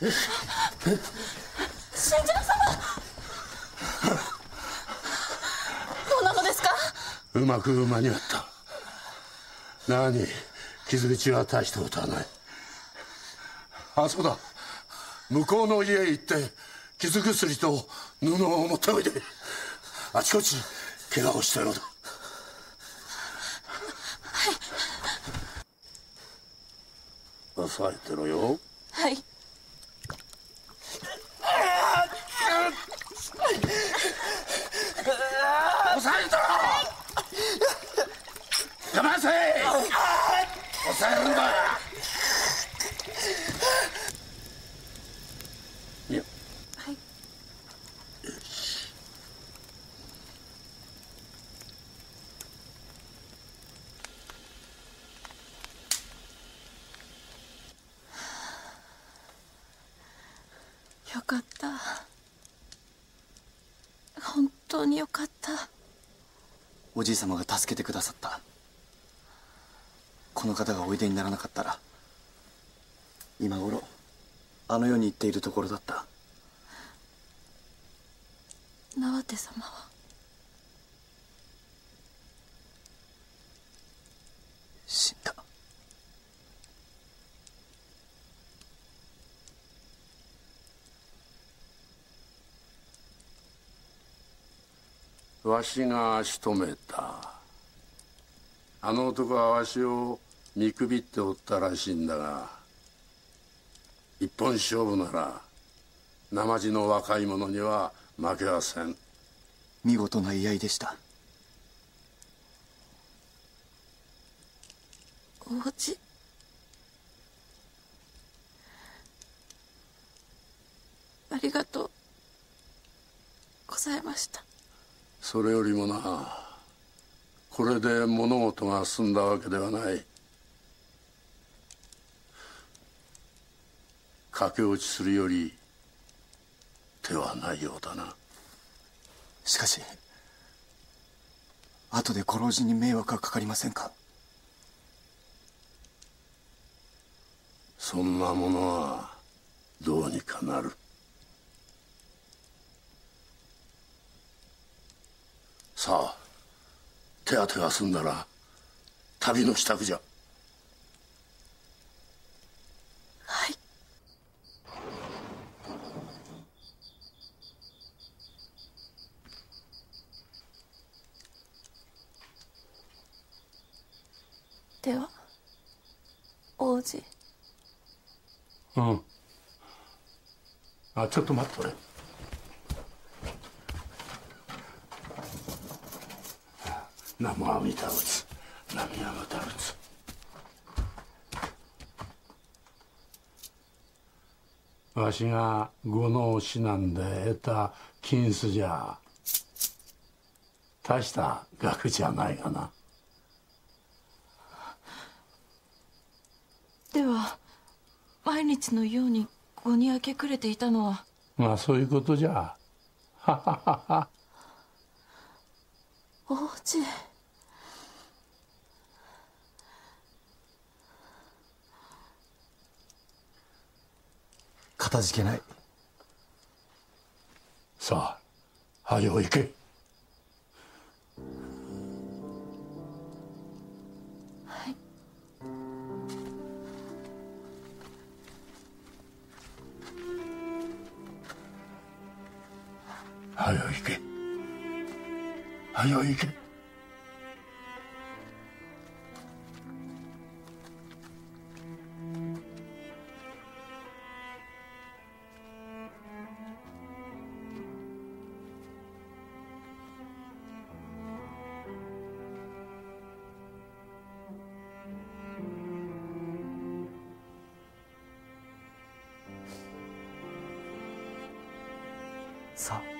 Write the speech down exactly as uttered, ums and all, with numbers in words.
信次郎様、どうなのですか？ うまく間に合った。何、傷口は大したことはない。あ、そうだ、向こうの家へ行って傷薬と布を持っておいで。あちこち怪我をしたようだ。はい。押さえてろよ。 はい。 押さえてろ。我慢せ。押さえるんだ。いや。 はい。 よし。 よかった。本当によかった。 おじい様が助けてくださった。この方がおいでにならなかったら今頃あの世に行っているところだった。 縄手様は？ 死んだ。 わしが仕留めた。あの男はわしを見くびっておったらしいんだが、一本勝負なら生地の若い者には負けはせん。 見事な居合でした。 王子、ありがとうございました。 それよりもな、これで物事が済んだわけではない。駆け落ちするより手はないようだな。 しかし後でご老人に迷惑がかかりませんか？ そんなものはどうにかなる。さあ、手当てが済んだら旅の支度じゃ。 はい。では王子。 うん。あ、ちょっと待ってくれ。南無阿弥陀仏、南無阿弥陀仏。わしが五の指南で得た金子じゃ大した額じゃないがな。 では毎日のように碁に明け暮れていたのは？ まあそういうことじゃ。はははは。 王子。 かたじけない。 さあ、はよ行け。 はい。 はよ行け。はよ行け。 さあ。